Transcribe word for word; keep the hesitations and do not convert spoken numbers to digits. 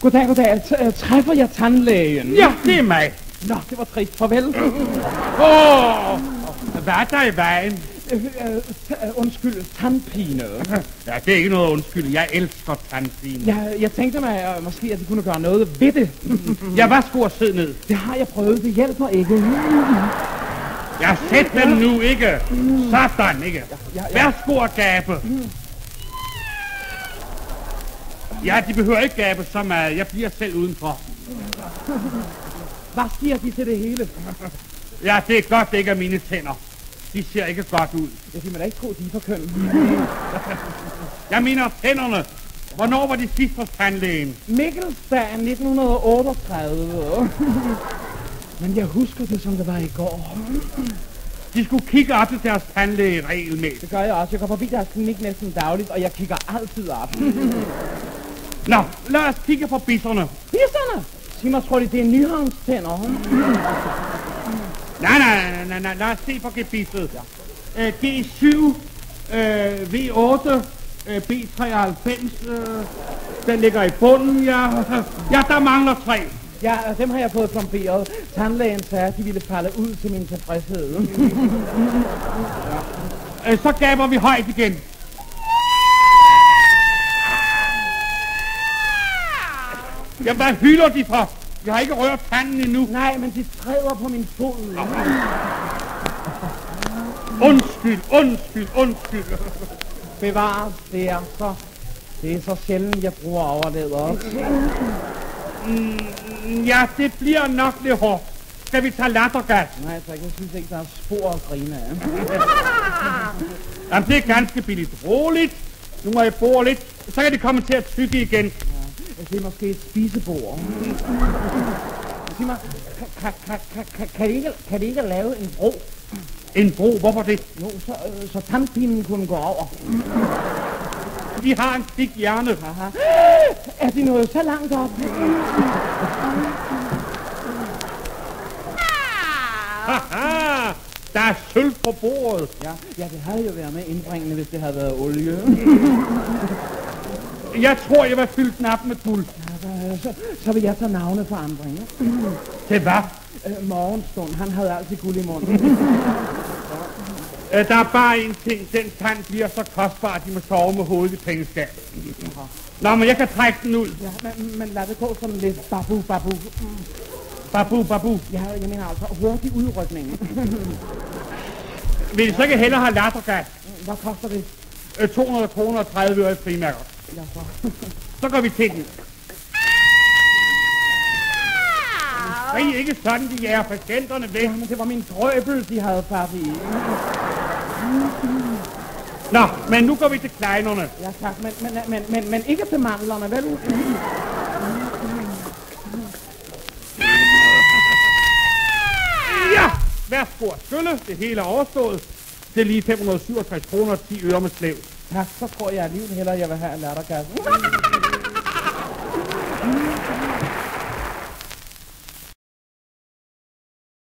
Goddag, goddag. T- træffer jeg tandlægen? Ja, det er mig. Nå, det var trist. Farvel. Åh, oh, hvad er der i vejen? Øh, øh, t- undskyld, tandpine. Ja, det er ikke noget undskyld. Jeg elsker tandpine. Jeg, jeg tænkte mig, at måske at de kunne gøre noget ved det. Ja, værsgo at sidde ned. Det har jeg prøvet. Det hjælper ikke. Jeg sæt dem nu, ikke? Sådan, ikke? Ja, ja. Værsgo at gabe. Ja, de behøver ikke gabe så meget. Jeg bliver selv udenfor. Hvad siger de til det hele? Ja, det er godt, det ikke er mine tænder. De ser ikke godt ud. Jeg kan da ikke tro, de er for køn. Jeg mener tænderne. Hvornår var de sidst hos tandlægen? Mikkelsdagen nitten otteogtredive. Men jeg husker det, som det var i går. De skulle kigge op til deres tandlæge regelmæssigt. Det gør jeg også. Jeg går forbi deres klinik næsten dagligt, og jeg kigger altid op. Nå, lad os kigge på bisserne. Bisserne? Sig mig, tror de, det er Nyhavns tænder? Nej, nej, nej, nej, lad os se på gebisset. Ja. Uh, G syv, uh, V otte, uh, B treoghalvfems, uh, den ligger i bunden, ja. Ja, der mangler tre. Ja, dem har jeg fået plomberet. Tandlægen sagde, at de ville falde ud til min tilfredshed. Ja. Uh, så gaber vi højt igen. Ja, hvad hylder de for? Jeg har ikke rørt tanden endnu. Nej, men de træder på min fod. Undskyld, undskyld, undskyld. Bevares, det er så... Det er så sjældent, jeg bruger overlæder. Mm, ja, det bliver nok lidt hårdt. Skal vi tage lattergas? Nej, så jeg synes ikke, der er spor at grine af. Jamen, det er ganske billigt. Roligt. Nu må jeg bore lidt. Så kan det komme til at tykke igen. Ja, det er måske et spisebord. Sig mig, kan, kan, kan, kan, kan, de ikke, kan de ikke lave en bro? En bro? Hvorfor det? Jo, så, øh, så tandpinen kunne gå over. De har en stik hjerne. Aha. Er de nået så langt op? Haha! Der er sølv på bordet. Ja, ja, det havde jo været med indbringende, hvis det havde været olie. Jeg tror, jeg vil fylde den op med guld. Ja, så, så vil jeg tage navneforandringer. Til hvad? Øh, morgenstund, han havde altid guld i munden. Øh, der er bare en ting. Den tand bliver så kostbar, at de må sove med hovedet i pengeskab. Nå, men jeg kan trække den ud. Ja, men, men lad det gå sådan lidt babu, babu. Babu, babu. Ja, jeg mener altså hurtig udrykning. Vil I så ikke hellere have lattergas? Hvad koster det? Øh, to hundrede kroner og tredive øre i frimærker. Ja, så. Så går vi til den. Det er ikke sådan, de er patienterne væk. Ja, men det var min drøbel, de havde fat i. Nå, men nu går vi til kleinerne. Ja, tak, men, men, men, men, men ikke til mandlerne, vel? Ja, værsgo at skylle. Det hele er overstået. Det er lige fem hundrede syvogtres kroner og ti øre med slæv. Tak, så tror jeg alligevel hellere, jeg vil have en lattergas.